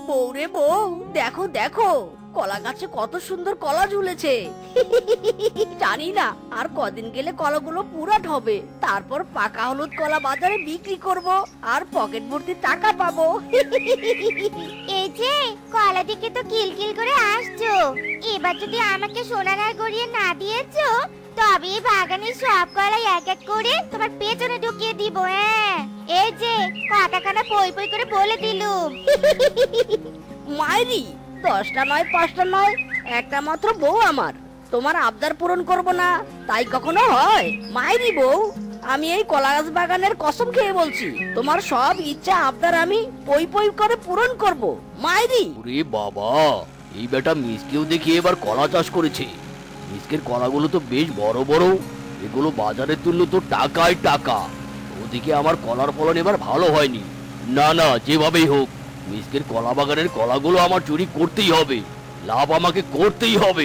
বউরে বউ, দেখো দেখো কলা গাছে কত সুন্দর কলা ঝুলেছে। জানি না আর কদিন গেলে কলাগুলো পুরাট হবে, তারপর পাকা হলুদ কলা বাজারে বিক্রি করব আর পকেট ভর্তি টাকা পাবো। এই যে কলা দিকে তো কিলকিল করে আসছো, এবার যদি আমাকে সোনার আর গড়িয়ে না দিয়েছো তবে এই বাগানের সব কলা এক এক করে তোমার পেছনে ঢুকিয়ে দিব। হ্যাঁ, এই যে কথাখানা পই পই করে বলে দিলুম। মাইরি, 10টা নয় 5টা নয়, একটা মাত্র বউ আমার, তোমার আবদার পূরণ করব না তাই কখনো হয়? মাইরি বউ, আমি এই কলা গাছ বাগানের কসম খেয়ে বলছি, তোমার সব ইচ্ছা আবদার আমি পই পই করে পূরণ করব। মাইরি। ওরে বাবা, এই বেটা মিসকেও দেখি এবার কলা চাষ করেছে। মিসকের কলাগুলো তো বেশ বড় বড়, এগুলো বাজারে তুললে তো টাকায় টাকা। ওদিকে আমার কলার ফলন এবার ভালো হয়নি। না না, যেভাবেই হোক মিসকের কলা বাগানের কলাগুলো আমার চুরি করতেই হবে, লাভ আমাকে করতেই হবে।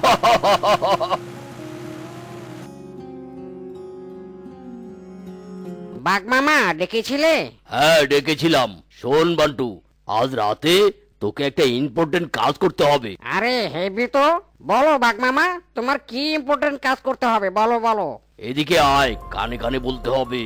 বাঘ মামা ডেকেছিলে? হ্যাঁ ডেকেছিলাম। শোন বান্টু, আজ রাতে তোকে একটা ইম্পর্টেন্ট কাজ করতে হবে। আরে হেভি তো, বলো বাঘ মামা, তোমার কি ইম্পর্টেন্ট কাজ করতে হবে বলো বলো। এদিকে আয়, কানে কানে বলতে হবে।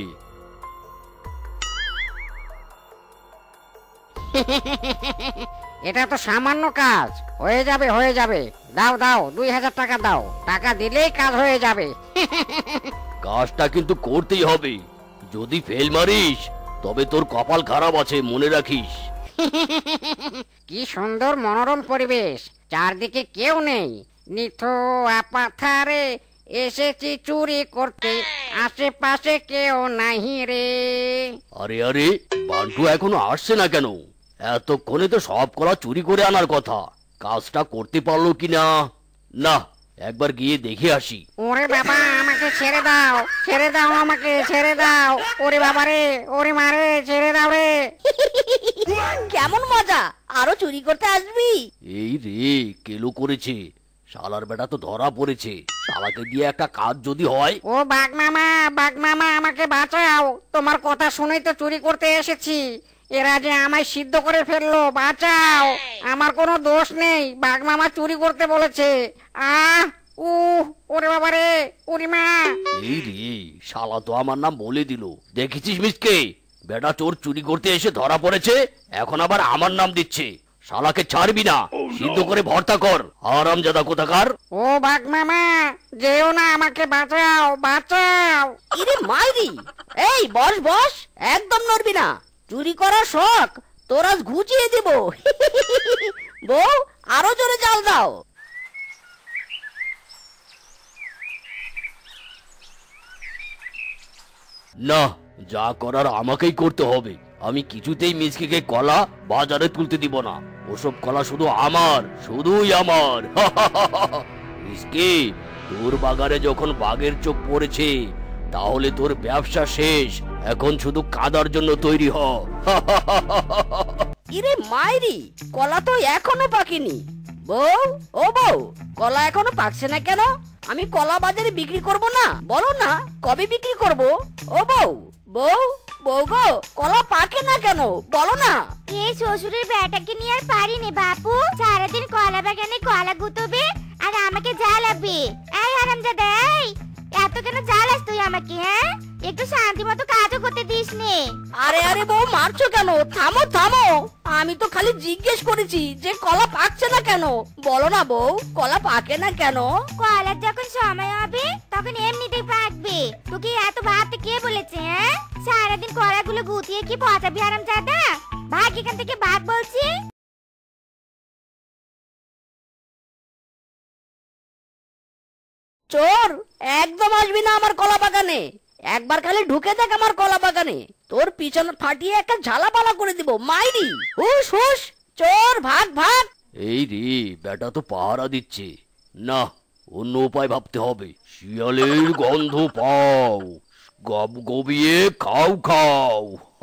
এটা তো সামান্য কাজ, হয়ে যাবে হয়ে যাবে। দাও দাও 2000 টাকা দাও, টাকা দিলেই কাজ হয়ে যাবে। কাজটা কিন্তু করতেই হবে, যদি ফেল মারিস তবে তোর কপাল খারাপ আছে, মনে রাখিস। কি সুন্দর মনোরম পরিবেশ, চারদিকে কেউ নেই, নিথো আপাথারে এসেছি চুরি করতে, আশেপাশে কেউ নাহি রে। আরে আরে, বান্টু এখনো আসছে না কেন? এতক্ষণে তো সব কলা চুরি করে আনার কথা, কাজটা করতে পারলো কিনা। না, একবার গিয়ে দেখে আসি। ওরে বাবা, আমাকে ছেড়ে দাও, ছেড়ে দাও, আমাকে ছেড়ে দাও। ওরে বাবা রে, ওরে মারে, ছেড়ে দাও রে। কেমন মজা, আরো চুরি করতে আসবি? এই রে, কেলো করেছে, শালার বেটা তো ধরা পড়েছে। শালাকে দিয়ে একটা কাজ যদি হয়। ও বাঘ মামা, বাঘ মামা আমাকে বাঁচাও, তোমার কথা শুনেই তো চুরি করতে এসেছি, এরা যে আমায় সিদ্ধ করে ফেললো, বাঁচাও, আমার কোনো দোষ নেই, বাঘ মামা চুরি করতে বলেছে। আহ ওরে বাবা রে, ওরে মা। এই রে, শালা তো আমার নাম বলে দিল। দেখেছিস মিসকে, বেটা চোর চুরি করতে এসে ধরা পড়েছে, এখন আবার আমার নাম দিচ্ছে। শালাকে ছাড়বি না, সিদ্ধ করে ভর্তা কর, হারামজাদা কোথাকার। ও বাঘ মামা, যেও না, আমাকে বাঁচাও, বাঁচাও। ইরে মাইরি, এই বস বস, একদম নড়বি না, চুরি করার শখ তোর আজ ঘুচিয়ে দিব। বউ, আরো জোরে জাল দাও। না, যা করার আমাকেই করতে হবে। আমি কিছুতেই মিসকে কলা বাজারে তুলতে দিব না। ওসব কলা শুধু আমার, শুধুই আমার। মিসকে, তোর বাগানে যখন বাঘের চোখ পড়েছে তাহলে তোর ব্যবসা শেষ। এখন শুধু কাদার জন্য তৈরি হ। ইরে মাইরি, কলা তো এখনো পাকেনি। বউ, ও বউ, কলা এখনো পাকছে না কেন? আমি কলা বাজারে বিক্রি করব না, বলো না কবে বিক্রি করব? ও বউ, বউ, বউ গো, কলা পাকে না কেন বলো না। এই শ্বশুরের বেটাকে নিয়ে আর পারিনি বাপু, সারাদিন কলা বাগানে কলা গুতবে আর আমাকে জ্বালাবে। এই হারামজাদা, এই এত কেন জ্বালাস তুই আমাকে? হ্যাঁ, একটু শান্তি মতো কাজও করতে দিস নে। আরে আরে বউ, মারছো কেন? থামো থামো, আমি তো খালি জিজ্ঞেস করেছি যে কলা পাকছে না কেন, বলো না বউ, কলা পাকে না কেন? কলার যখন সময় হবে তখন এমনিতেই পাকবে, তোকে এত ভাবতে কে বলেছে? হ্যাঁ, সারাদিন কলাগুলো গুতিয়ে কি পচাবি হারামজাদা? ভাগ এখান থেকে, ভাগ বলছি। চোর, একদম আসবি না আমার কলা বাগানে। একবার খালি ঢুকে দেখ আমার কলা বাগানে, তোর পিছন ফাটিয়ে একটা ঝালাপালা করে দিব। মাইরি, হুশ হুশ, চোর, ভাগ ভাগ। এই রে, বেটা তো পাহারা দিচ্ছে। না, অন্য উপায় ভাবতে হবে। শিয়ালের গন্ধ পাও, গব গবিয়ে খাও খাও।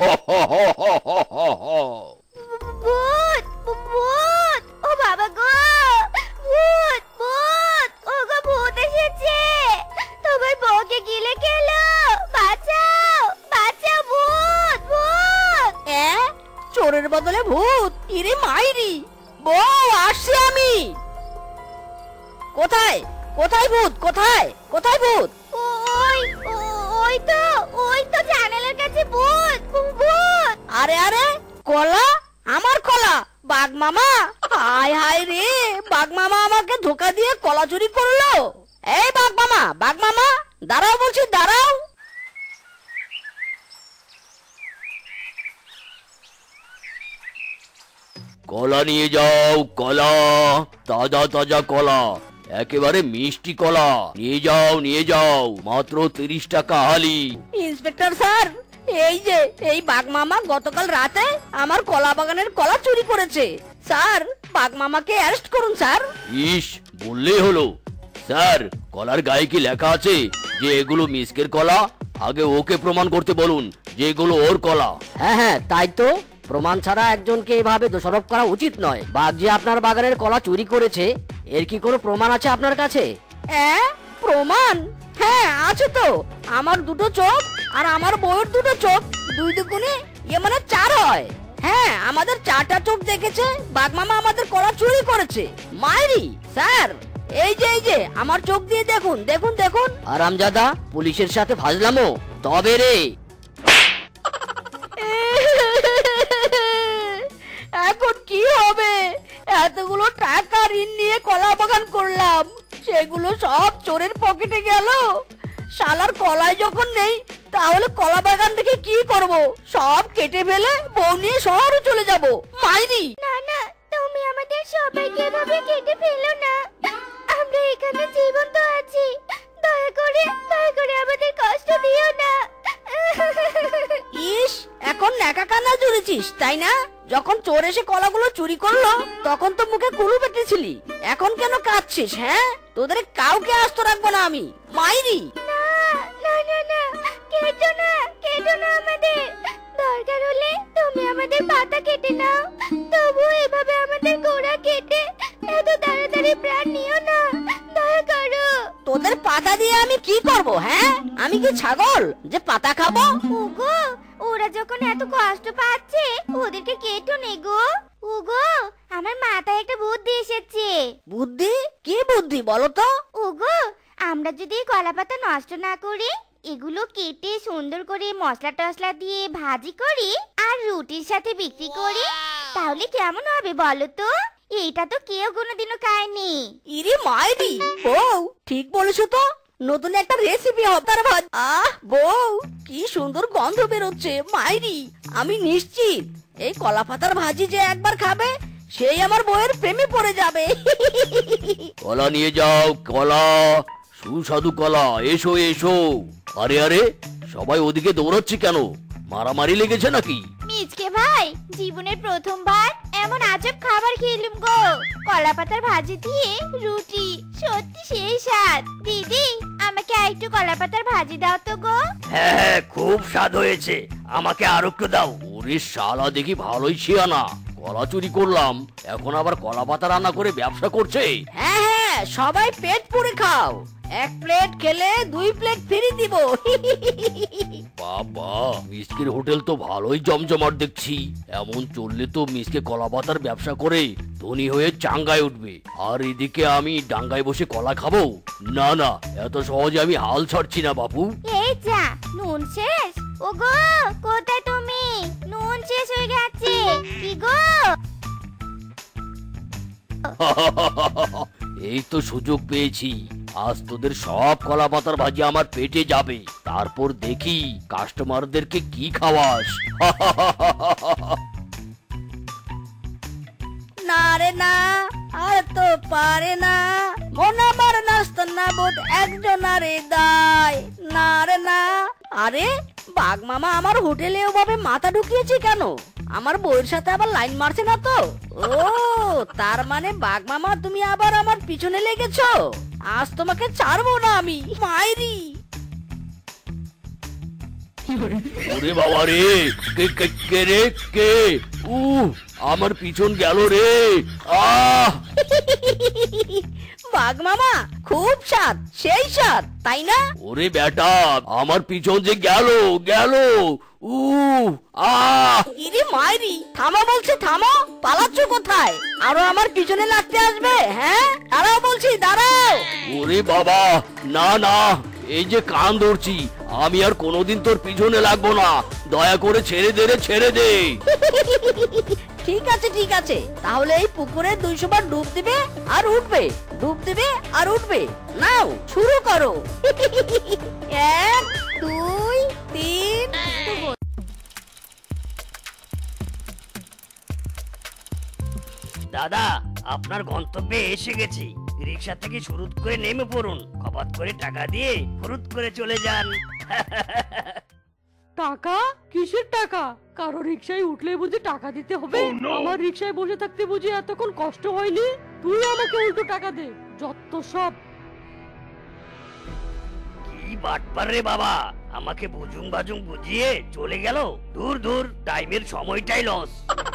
ভূত, ভূত, ও বাবা গো, ভূত, ভূত, ও গো ভূত এসেছে, তোমার বউকে গিলে খেলো, বাঁচাও, বাঁচাও, ভূত, ভূত। চোরের বদলে ভূত। ইরে মাইরি, বউ আসছি আমি। কোথায় কোথায় ভূত, কোথায় কোথায় ভূত? ওই ওই তো জানালার কাছে ভূত ভূত। আরে আরে, কলা, আমার কলা, বাঘ মামা। হায় হায় রে, বাঘ মামা আমাকে ধোকা দিয়ে কলা চুরি করলো। এই বাঘ মামা, বাঘ মামা, দাঁড়াও বলছি, দাঁড়াও। কলা নিয়ে যাও, কলা, তাজা তাজা কলা, একেবারে মিষ্টি কলা। নিয়ে যাও নিয়ে যাও, মাত্র 30 টাকা হালি। ইন্সপেক্টর স্যার, এই যে এই বাঘ মামা গতকাল রাতে আমার কলা বাগানের কলা চুরি করেছে। স্যার, বাঘ মামাকে অ্যারেস্ট করুন স্যার। ইস, বললেই হলো। স্যার, কলার গায়ে কি লেখা আছে যে এগুলো মিসকের কলা? আগে ওকে প্রমাণ করতে বলুন যে এগুলো ওর কলা। হ্যাঁ হ্যাঁ, তাই তো। প্রমাণ ছাড়া একজনকে এভাবে দোষারোপ করা উচিত নয়। বাঘ যে আপনার বাগানের কলা চুরি করেছে, এর কি কোনো প্রমাণ আছে আপনার কাছে? প্রমাণ? হ্যাঁ আছে তো। আমার দুটো চোখ আর আমার বউয়ের দুটো চোখ, দুই দুগুণে মানে 4 হয়। হ্যাঁ, আমাদের 4টা চোখ দেখেছে বাঘ মামা আমাদের কলা চুরি করেছে। মাইরি স্যার, এই যে আমার চোখ দিয়ে দেখুন দেখুন দেখুন। আরামজাদা, পুলিশের সাথে ফাজলামো তবে রে। এখন কি হবে? এতগুলো টাকা ঋণ নিয়ে কলা বাগান করলাম, সেগুলো সব চোরের পকেটে গেল। শালার কলায় যখন নেই, তাহলে কলা বাগান দেখে কি করব? সব কেটে ফেলে বউ নিয়ে শহরে চলে যাব। মাইরি! না না, তুমি আমাদের সবাইকে এভাবে কেটে ফেলো না। আমরা এখানে জীবন্ত আছি। দয়া করে আমাদের কষ্ট দিও না। ইস, এখন ন্যাকা কান্না জুড়েছিস তাই না? যখন চোর এসে কলাগুলো চুরি করলো তখন তো মুখে কুলু পেটেছিলি, এখন কেন কাঁদছিস? হ্যাঁ, তোদের কাউকে আস্ত রাখবো না আমি। মাইরি! না না না না, কেটো না আমাদের। দরকার হলে তুমি আমাদের পাতা কেটে নাও, তবু এভাবে আমাদের গোড়া কেটে এত তাড়াতাড়ি প্রাণ নিও না। দয়া করো। তোদের পাতা দিয়ে আমি কি করব? হ্যাঁ, আমি কি ছাগল যে পাতা খাবো? ওগো, ওরা যখন এত কষ্ট পাচ্ছে, ওদেরকে কেটো নে গো। ওগো, আমার মাথায় একটা বুদ্ধি এসেছে। বুদ্ধি? কি বুদ্ধি বলো তো? ওগো, আমরা যদি কলা পাতা নষ্ট না করি, এগুলো কেটে সুন্দর করে মশলা টসলা দিয়ে ভাজি করি আর রুটির সাথে বিক্রি করি, তাহলে কেমন হবে বলো তো? এইটা তো কেউ কোনোদিনও খায়নি। ইরে মাইরি, বউ ঠিক বলেছো তো। নতুন একটা রেসিপি হবে। বউ, কি সুন্দর গন্ধ বেরোচ্ছে। মাইরি, আমি নিশ্চিত এই কলা পাতার ভাজি যে একবার খাবে, সেই আমার বউয়ের প্রেমে পড়ে যাবে। কলা নিয়ে যাও, কলা, সুস্বাদু কলা, এসো এসো। আরে আরে, সবাই ওদিকে দৌড়াচ্ছে কেন? মারামারি লেগেছে নাকি? মিচকে ভাই, জীবনের প্রথমবার এমন আজব খাবার খেলাম গো। কলা পাতার ভাজি দিয়ে রুটি, সত্যি সেই স্বাদ। দিদি, আমাকে আরেকটু কলা পাতার ভাজি দাও তো গো। হ্যাঁ, খুব স্বাদ হয়েছে, আমাকে আরো একটু দাও। ওরে শালা, দেখি ভালোই ছিয়ানা। কলা চুরি করলাম, এখন আবার কলা পাতা রান্না করে ব্যবসা করছে। হ্যাঁ হ্যাঁ, সবাই পেট পুরে খাও। 1 প্লেট খেলে 2 প্লেট ফ্রি দিব। বাবা, মিসকের হোটেল তো ভালোই জমজমাট দেখছি। এমন চললে তো মিসকে কলা পাতার ব্যবসা করে ধনী হয়ে চাঙ্গায় উঠবে, আর এদিকে আমি ডাঙ্গায় বসে কলা খাবো। না না, এত সহজে আমি হাল ছাড়ছি না বাপু। এই যা, নুন শেষ। ওগো, কোথায় তুমি? নুন শেষ হয়ে গেছে। কি গো? এই তো সুযোগ পেয়েছি, আজ তোদের সব কলা পাতার ভাজি আমার পেটে যাবে। তারপর দেখি কাস্টমারদেরকে কি খাওয়াস। না রে না, আর তো পারে না, মন আমার নাস্তা না বোধ একজন আরে দায়। না রে না। আরে, বাঘ মামা আমার হোটেলে ওভাবে মাথা ঢুকিয়েছে কেন? আমার বউয়ের সাথে আবার লাইন মারছে না তো? ও, তার মানে বাঘ মামা তুমি আবার আমার পিছনে লেগেছো। আজ তোমাকে ছাড়বো না আমি। মাইরি! ওরে বাবা রে, কে কে কে রে কে? আমার পিছন গেল রে। বাঘ মামা, খুব স্বাদ, সেই স্বাদ, তাই না? ওরে বেটা, আমার পিছন যে গেল গেল। উ আহ ইরে মাইরি, থামো বলছি, থামো, পালাচ্ছ কোথায়? আরো আমার পিছনে লাগতে আসবে? হ্যাঁ, দাঁড়াও বলছি, দাঁড়াও। ওরে বাবা, না না, এই যে কান ধরছি, আমি আর কোনোদিন তোর পিছনে লাগবো না। দয়া করে ছেড়ে দে রে, ছেড়ে দে। ঠিক আছে, ঠিক আছে, তাহলে এই পুকুরে 200 বার ডুব দিবে আর উঠবে, ডুব দিবে আর উঠবে। নাও, শুরু করো। 1 2 3। দাদা, আপনার গন্তব্যে এসে গেছি। রিক্সা থেকে শুরুত করে নেমে পড়ুন, খপাত করে টাকা দিয়ে ফুরুত করে চলে যান। টাকা? কিসের টাকা? কারো রিক্সায় উঠলে বুঝি টাকা দিতে হবে? আমার রিক্সায় বসে থাকতে বুঝি এতক্ষণ কষ্ট হয়নি? তুই আমাকে উল্টো টাকা দে, যত সব। কি বাটপার রে বাবা, আমাকে বুঝুং বাজুং বুঝিয়ে চলে গেল। দূর দূর, টাইমের সময়টাই লস।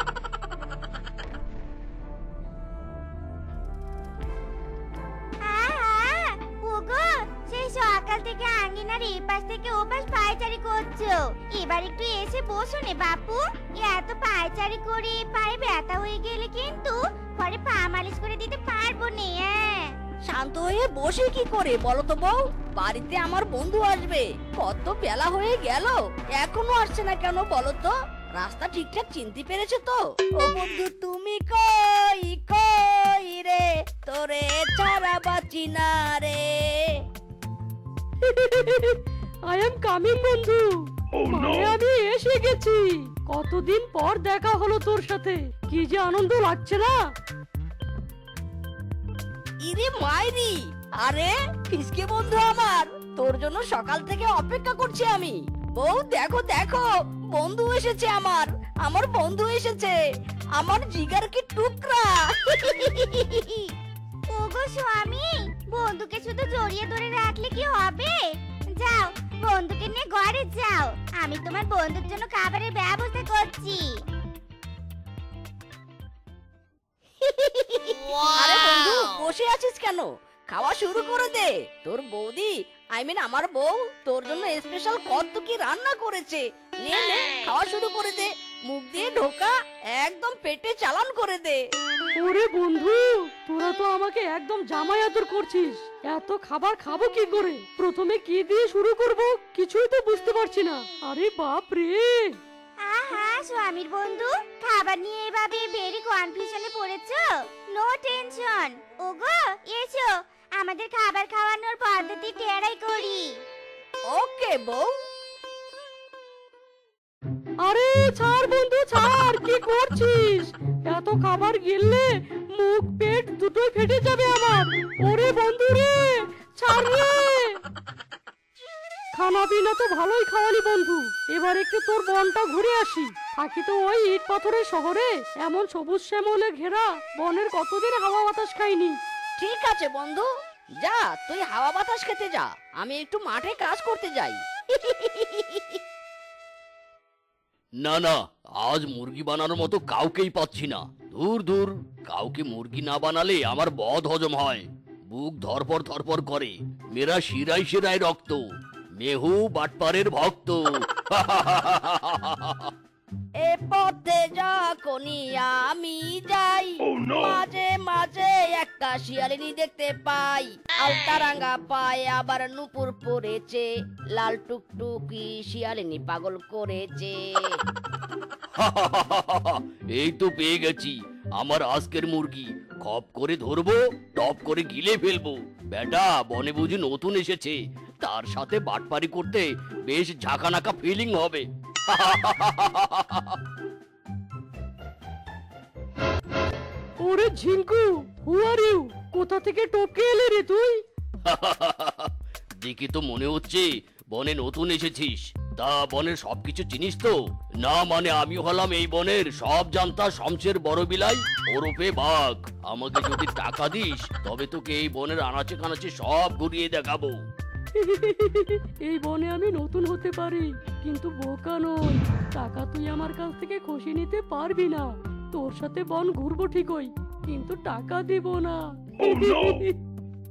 ওগো, সেই সকাল থেকে আঙ্গিনার এই পাশ থেকে ও পাশ পায়চারি করছো। এবার একটু এসে বসো নে বাপু। এত পায়চারি করে পায়ে ব্যথা হয়ে গেলে কিন্তু পরে পা মালিশ করে দিতে পারবো না। শান্ত হয়ে বসে কি করে বলো তো বউ? বাড়িতে আমার বন্ধু আসবে, কত বেলা হয়ে গেল, এখনো আসছে না কেন বলো তো? রাস্তা ঠিকঠাক চিনতে পেরেছে তো? ও বন্ধু তুমি কই কই রে, তোরে ছাড়া বাঁচি না রে। আই এম কামিং বন্ধু। মানে আমি এসে গেছি। কতদিন পর দেখা হলো তোর সাথে, কি যে আনন্দ লাগছে না। ইরে মাইরি, আরে ফিসকে বন্ধু আমার, তোর জন্য সকাল থেকে অপেক্ষা করছি আমি। বউ দেখো দেখো, বন্ধু এসেছে আমার, আমার বন্ধু এসেছে, আমার জিগার কি টুকরা। ওগো স্বামী, বন্ধুকে শুধু জড়িয়ে ধরে রাখলে কি হবে? যাও, বন্ধুকে নিয়ে ঘরে যাও, আমি তোমার বন্ধুর জন্য খাবারের ব্যবস্থা করছি। আরে বন্ধু, বসে আছিস কেন? খাওয়া শুরু করে দে। তোর বৌদি, আমার বউ তোর জন্য স্পেশাল কত কি রান্না করেছে। নে নে, খাওয়া শুরু করে দে, মুখ দিয়ে ঢোকা, একদম পেটে চালান করে দে। ওরে বন্ধু, তোরা তো আমাকে একদম জামাই আদর করছিস। এত খাবার খাবো কি করে? প্রথমে কি দিয়ে শুরু করব কিছুই তো বুঝতে পারছি না। আরে বাপ রে! আহা স্বামীর বন্ধু, খাবার নিয়ে এভাবে ভেরি কনফিউশনে পড়েছো? No tension. ওগো এসো, আমাদের খাবার খাওয়ানোর পদ্ধতি টেরাই করি। ওকে বউ। আরে ছাড় বন্ধু, ছাড়, কি করছিস? এত খাবার গিললে মুখ পেট দুটোই ফেটে যাবে আমার। ওরে বন্ধু রে, ছাড় রে। খানা পিনা তো ভালোই খাওয়ালি বন্ধু, এবার একটু তোর বনটা ঘুরে আসি। থাকি তো ওই ইট পাথরের শহরে, এমন সবুজ শ্যামলে ঘেরা বনের কতদিন হাওয়া বাতাস খাইনি। ঠিক আছে বন্ধু, যা তুই হাওয়া বাতাস খেতে যা, আমি একটু মাঠে কাজ করতে যাই। না না, আজ মুরগি বানানোর মতো কাউকেই পাচ্ছি না। দূর দূর, কাউকে মুরগি না বানালে আমার বদ হজম হয়, বুক ধরপর ধরপর করে, মেরা শিরায় শিরায় রক্ত, মেহু বাটপারের ভক্ত। এ পথে যখনই আমি যাই, মাঝে মাঝে একটা শিয়ালিনী দেখতে পাই। আলতারাঙ্গা পায়ে আবার নুপুর পড়েছে, লাল টুকটুকি শিয়ালিনী পাগল করেছে। এই তো পেয়ে গেছি আমার আজকের মুরগি, খপ করে ধরবো, টপ করে গিলে ফেলবো। বেটা বনে বুঝি নতুন এসেছে, তার সাথে বাটপারি করতে বেশ ঝাঁকানাকা ফিলিং হবে। ওরে ঝিঙ্কু, হু আর ইউ? কোথা থেকে টপকে এলে রে তুই? দেখে তো মনে হচ্ছে বনে নতুন এসেছিস। তা বনের সবকিছু চিনিস তো? না মানে আমি হলাম এই বনের সব জানতা শমশের বড় বিলাই, ওরফে বাঘ। আমাকে যদি টাকা দিস তবে তোকে এই বনের আনাচে কানাচে সব ঘুরিয়ে দেখাবো। এই বনে আমি নতুন হতে পারি, কিন্তু বোকা নই। টাকা তুই আমার কাছ থেকে খসে নিতে পারবি না। তোর সাথে বন ঘুরবো ঠিকই, কিন্তু টাকা দিব না।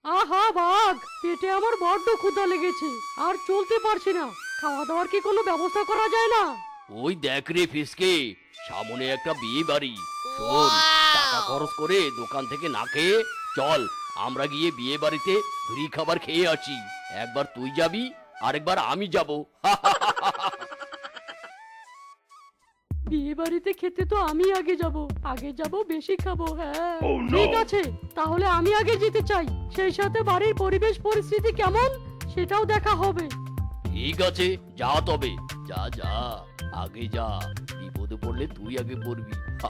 আহা বাঘ, পেটে আমার বড্ড ক্ষুধা লেগেছে, আর চলতে পারছি না। খাওয়া দাওয়ার কি কোনো ব্যবস্থা করা যায় না? ওই দেখ রে ফিসকে, সামনে একটা বিয়ে বাড়ি। শোন, টাকা খরচ করে দোকান থেকে না খেয়ে চল আমরা গিয়ে বিয়ে বাড়িতে ফ্রি খাবার খেয়ে আসি। একবার তুই যাবি, আরেকবার আমি যাব। বিয়ে বাড়িতে খেতে তো আমি আগে যাব, বেশি খাবো। হ্যাঁ ঠিক আছে, তাহলে আমি আগে যেতে চাই। সেই সাথে বাড়ির পরিবেশ পরিস্থিতি কেমন সেটাও দেখা হবে। ঠিক আছে, যা তবে, যা যা, আগে যা। বিপদে পড়লে তুই আগে পড়বি।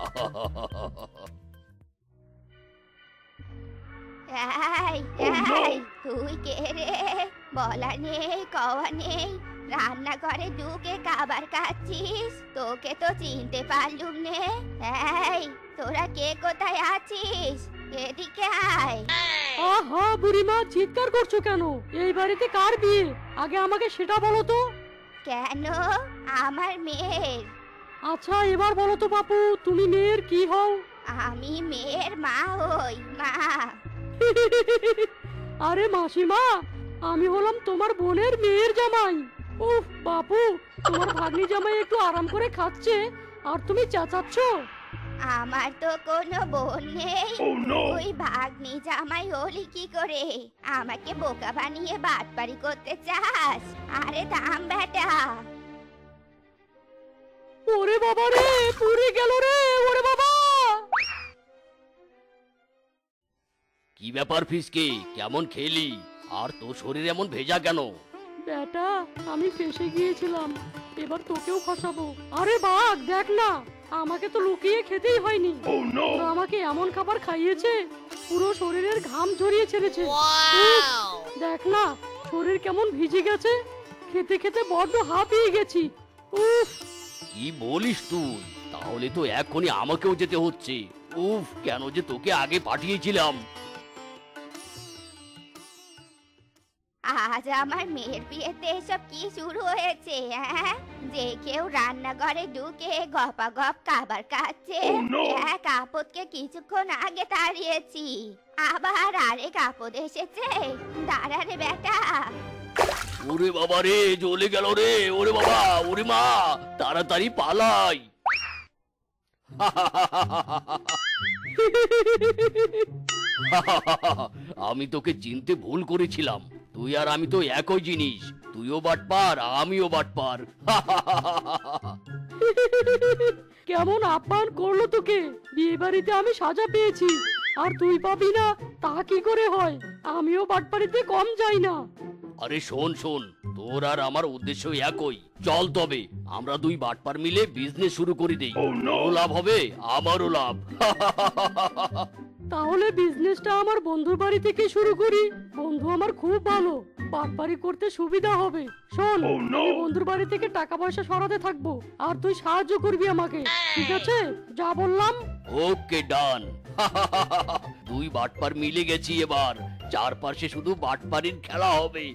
তুই কে রে? বলা নেই কওয়া নেই, রান্নাঘরে ঢুকে খাবার খাচ্ছিস, তোকে তো চিনতে পারলুম নে। এই তোরা কে কোথায় আছিস? এদিকে আয়। আহা বুড়িমা, চিৎকার করছো কেন? এই বাড়িতে কার বিয়ে? আগে আমাকে সেটা বলো তো। কেন? আমার মেয়ের। আচ্ছা এবার বলো তো বাপু, তুমি মেয়ের কি হও? আমি মেয়ের মা হই, মা। আরে মাসিমা, আমি হলাম তোমার বোনের মেয়ের জামাই। উফ বাপু, তোমার ভাগ্নি জামাই একটু আরাম করে খাচ্ছে আর তুমি চেঁচাচ্ছ। আমার তো কোনো বোন নেই। তুই ভাগ্নি জামাই হলি কি করে? আমাকে বোকা বানিয়ে বাটপারি করতে চাস? আরে দাম বেটা। ওরে বাবা রে, পুড়ে গেল রে, ওরে বাবা। কি ব্যাপার ফিসকে, কেমন খেলি? আর তোর শরীর এমন ভেজা কেন? বেটা, আমি ফেঁসে গিয়েছিলাম, এবার তোকেও ফাঁসাবো। আরে বাঘ, দেখ না, আমাকে তো লুকিয়ে খেতেই হয়নি। ওরা আমাকে এমন খাবার খাইয়েছে, পুরো শরীরের ঘাম ঝরিয়ে ছেড়েছে। উফ, দেখ না, শরীর কেমন ভিজে গেছে। খেতে খেতে বড্ড হাঁপিয়ে গেছি। উফ। কি বলিস তুই? তাহলে তো এখনই আমাকেও যেতে হচ্ছে। উফ, কেন যে তোকে আগে পাঠিয়েছিলাম। আজ আমার মেয়ের বিয়েতে এসব কি শুরু হয়েছে? হ্যাঁ, যে কেউ রান্নাঘরে ঢুকে গপা গপ খাবার খাচ্ছে। এক আপদকে কিছুক্ষণ আগে তাড়িয়েছি, আবার আরেক আপদ এসেছে। দাঁড়া রে বেটা। ওরে বাবা রে, জ্বলে গেল রে। ওরে বাবা, ওরে মা, তাড়াতাড়ি পালাই। আমি তোকে চিনতে ভুল করেছিলাম। তুই আর আমি তো একই জিনিস। তুইও বাটপার, আমিও বাটপার। কেমন আপ্যায়ন করলো তোকে! বিয়ে বাড়িতে আমি সাজা পেয়েছি, আর তুই পাবি না তা কি করে হয়? আমিও বাটপাড়িতে কম যাই না। আরে শোন শোন, তোর আর আমার উদ্দেশ্য একই। চল তবে আমরা দুই বাটপার মিলে বিজনেস শুরু করে দেই। তোরও লাভ হবে, আমারও লাভ। তাহলে বিজনেসটা আমার বন্ধুর বাড়ি থেকে শুরু করি। বন্ধু আমার খুব ভালো, বাটপাড়ি করতে সুবিধা হবে। শোন, আমি বন্ধুর বাড়ি থেকে টাকা পয়সা সরাতে থাকবো, আর তুই সাহায্য করবি আমাকে, ঠিক আছে? যা বললাম। ওকে, ডান। দুই বাটপার মিলে গেছি এবার। চারপাশে শুধু বাটপাড়ির খেলা হবে।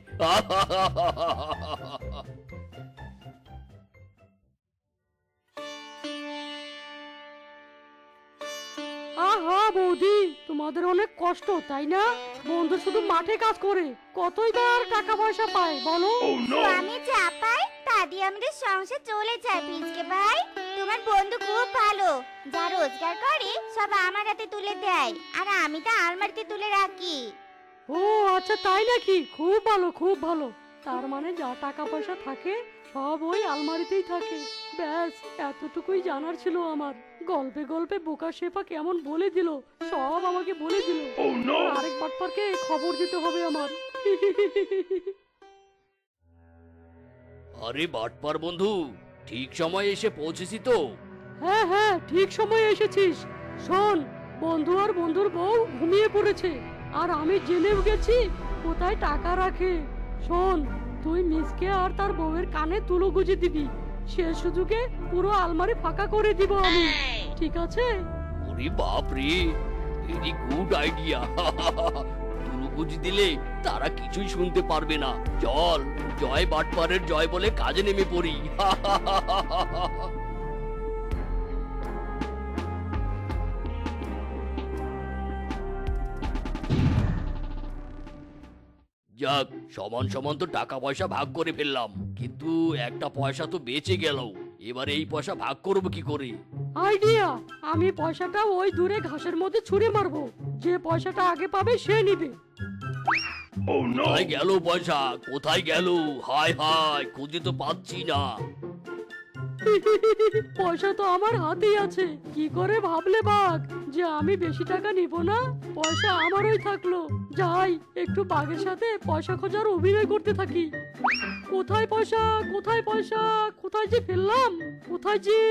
আহা বৌদি, তোমাদের অনেক কষ্ট তাই না? বন্ধু শুধু মাঠে কাজ করে কতই বা আর টাকা পয়সা পায় বলো? আমি যা পাই তা দিয়ে আমাদের সংসার চলে যায় পিচকে ভাই। তোমার বন্ধু খুব ভালো, যা রোজগার করে সব আমার হাতে তুলে দেয়, আর আমি তা আলমারিতে তুলে রাখি। ও আচ্ছা, তাই নাকি? খুব ভালো, খুব ভালো। তার মানে যা টাকা পয়সা থাকে সব ওই আলমারিতেই থাকে। ব্যাস, এতটুকুই জানার ছিল আমার। গল্পে গল্পে বোকা শেফা কেমন বলে দিল, সব আমাকে বলে দিল। আরেক বাটপারকে খবর দিতে হবে আমার। আরে বাটপার বন্ধু, ঠিক সময় এসে পৌঁছেছি তো? হ্যাঁ হ্যাঁ, ঠিক সময়ে এসেছিস। শোন, বন্ধু আর বন্ধুর বউ ঘুমিয়ে পড়েছে, আর আমি জেনেও গেছি কোথায় টাকা রাখে। শোন, তুই মিসকে আর তার বউয়ের কানে তুলো গুজে দিবি। সে সুযোগে পুরো আলমারি ফাঁকা করে দিব আমি, ঠিক আছে? ওরে বাপ রে, ভেরি গুড আইডিয়া। তুলুগুজি দিলে তারা কিছুই শুনতে পারবে না। চল, জয় বাটপারের জয় বলে কাজে নেমে পড়ি। যাক, সমান সমান তো টাকা পয়সা ভাগ করে ফেললাম, কিন্তু একটা পয়সা তো বেঁচে গেল। এবার এই পয়সা ভাগ করবো কি করে? আইডিয়া, আমি পয়সাটা ওই দূরে ঘাসের মধ্যে ছুঁড়ে মারবো, যে পয়সাটা আগে পাবে সে নিবে। কোথায় গেল পয়সা? কোথায় গেল? হায় হায়, খুঁজে তো পাচ্ছি না। পয়সা তো আমার হাতেই আছে, কি করে ভাবলে বাঘ যে আমি বেশি টাকা নিব না? পয়সা আমারই থাকলো। যাই একটু বাঘের সাথে পয়সা খোঁজার অভিনয় করতে থাকি। কোথায় পয়সা, কোথায় পয়সা, কোথায় যে ফেললাম, কোথায় যে?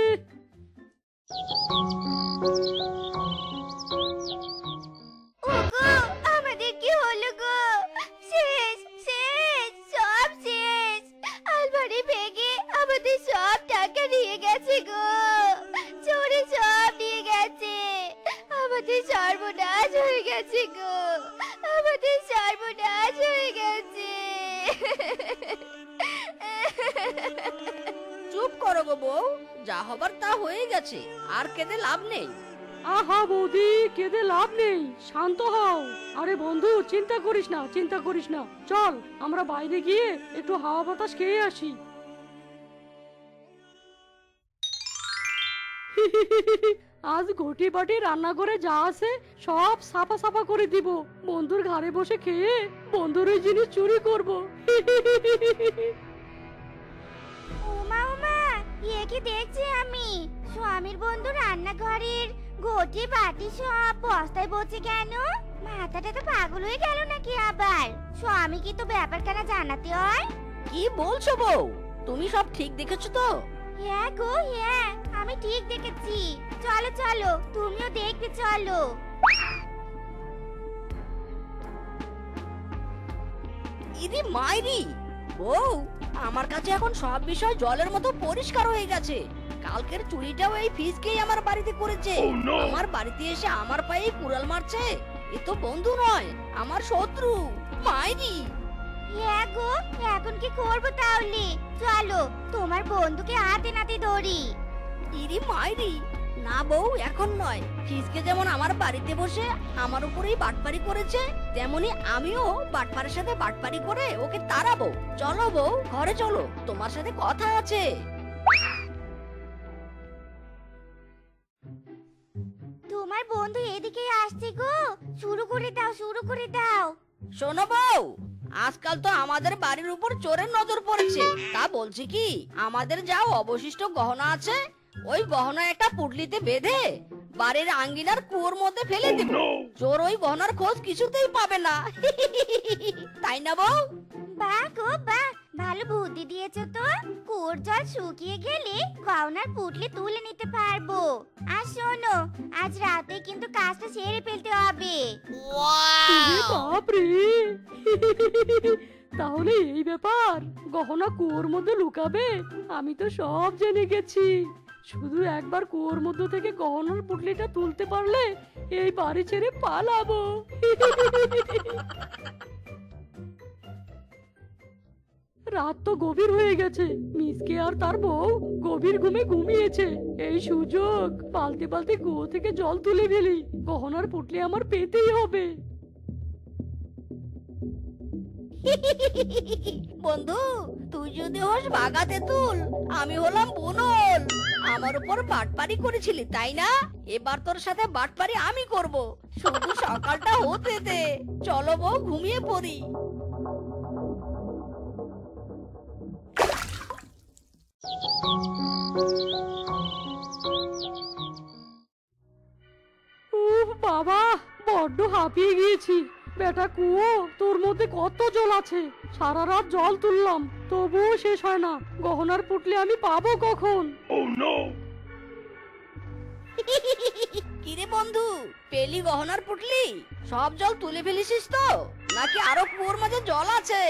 ওগো, আমাদের কি হলো গো? শেষ শেষ, সব শেষ। আলমারি ভেঙে আমাদের সব টাকা নিয়ে গেছে গো, চোরে সব নিয়ে গেছে। আমাদের সর্বনাশ হয়ে গেছে গো, আমাদের সর্বনাশ হয়ে গেছে। চুপ করো গো বউ, যা হবার তা হয়ে গেছে, আর কেঁদে লাভ নেই। আহা বৌদি, কেঁদে লাভ নেই, শান্ত হও। আরে বন্ধু, চিন্তা করিস না, চিন্তা করিস না, চল আমরা বাইরে গিয়ে একটু হাওয়া বাতাস খেয়ে আসি। আজ ঘটি বাটি রান্না করে যা আছে সব সাফা সাফা করে দিব। বন্ধুর ঘরে বসে খেয়ে বন্ধুর ওই জিনিস চুরি করব। ওমা ওমা, এ কি দেখছি আমি? স্বামীর বন্ধু রান্নাঘরের ঘটি বাটি সব বস্তায় বসে কেন? মাথাটা তো পাগল হয়ে গেল নাকি আবার? স্বামী কি তো ব্যাপারখানা জানাতে হয়? কি বলছো বউ? তুমি সব ঠিক দেখেছো তো? হ্যাঁ গো হ্যাঁ, আমি ঠিক দেখেছি। চলো চলো, তুমিও দেখবে চলো। ইদি মাইরি বউ, আমার কাছে এখন সব বিষয় জলের মতো পরিষ্কার হয়ে গেছে। কালকের চুরিটাও এই ফিসকেই আমার বাড়িতে করেছে। আমার বাড়িতে এসে আমার পায়ে কুড়াল মারছে। এ তো বন্ধু নয়, আমার শত্রু। মাইরি! হ্যাঁ গো, এখন কি করবো তাহলে? চলো তোমার বন্ধুকে হাতে নাতে ধরি। ইরি মাইরি! না বউ, এখন নয়। ফিসকে যেমন আমার বাড়িতে বসে আমার উপরেই বাটপারি করেছে, তেমনি আমিও বাটপারের সাথে বাটপারি করে ওকে তাড়াবো। চলো বউ, ঘরে চলো, তোমার সাথে কথা আছে। তোমার বন্ধু এদিকে আসছে গো, শুরু করে দাও, শুরু করে দাও। শোনো বউ, আজকাল তো আমাদের বাড়ির উপর চোরের নজর পড়েছে। তা বলছি কি, আমাদের যা অবশিষ্ট গহনা আছে ওই গহনা একটা পুটলিতে বেঁধে বাড়ির আঙ্গিনার কুয়োর মধ্যে ফেলে দেব। চোর ওই গহনার খোঁজ কিছুতেই পাবে না। তাই না বউ? বাহ গো বাহ, ভালো বুদ্ধি দিয়েছো তো। কুয়োর জল শুকিয়ে গেলে গহনার পুটলি তুলে নিতে পারবো। আর শোনো, আজ রাতে কিন্তু কাজটা সেরে ফেলতে হবে। বাপরে, তাহলে এই ব্যাপার, গহনা কুয়োর মধ্যে লুকাবে? আমি তো সব জেনে গেছি। শুধু একবার কুয়োর মধ্যে থেকে গহনার পুটলিটা তুলতে পারলে এই বাড়ি ছেড়ে পালাবো। রাত তো গভীর হয়ে গেছে, মিসকে আর তার বউ গভীর ঘুমে ঘুমিয়েছে। এই সুযোগ পালতে পালতে কুয়ো থেকে জল তুলে ফেলি, গহনার পুটলি আমার পেতেই হবে। বন্ধু, তুই যদি হোস বাঘা তেঁতুল, আমি হলাম বুনল। আমার উপর বাটপারি করেছিলি তাই না? এবার তোর সাথে বাটপারি আমি করব। শুধু সকালটা হতে দে। চলো বউ, ঘুমিয়ে পড়ি। উফ বাবা, বড্ড হাঁপিয়ে গিয়েছি। বেটা কুয়ো, তোর মধ্যে কত জল আছে? সারা রাত জল তুললাম, তবুও শেষ হয় না। গহনার পুটলি আমি পাবো কখন? কিরে বন্ধু, পেলি গহনার পুটলি? সব জল তুলে ফেলিসিস তো, নাকি আরো কুয়োর মাঝে জল আছে?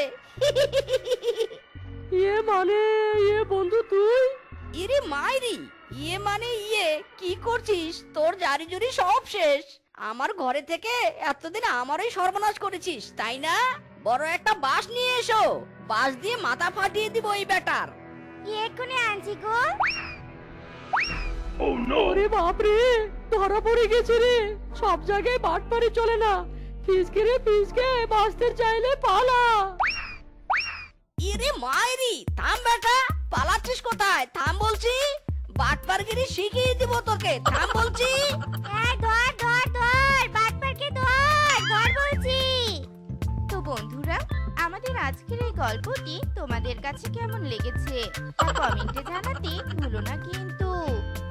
ইয়ে বন্ধু তুই? ইরে মাইরি, ইয়ে মানে ইয়ে, কি করছিস? তোর জারি জুরি সব শেষ। আমার ঘরে থেকে এতদিন আমারই সর্বনাশ করেছিস তাই না? বড় একটা বাঁশ নিয়ে এসো, বাঁশ দিয়ে মাথা ফাটিয়ে দিব এই বেটার। এক্ষুনি আনছি গো। ওরে বাপরে, ধরা পড়ে গেছে রে। সব জায়গায় বাটপারি চলে না। ফিসকে রে ফিসকে, বাঁচতে চাইলে পালা। ওরে মায়েরি, থাম বেটা, পালাচ্ছিস কোথায়? থাম বলছি, বাটপারগিরি শিখিয়ে দিব তোকে, থাম বলছি। হ্যাঁ, ধর ধর ধর, বাটপারকে ধর, ধর বলছি। তো বন্ধুরা, আমাদের আজকের এই গল্পটি তোমাদের কাছে কেমন লেগেছে তা কমেন্টে জানাতে ভুলো না কিন্তু।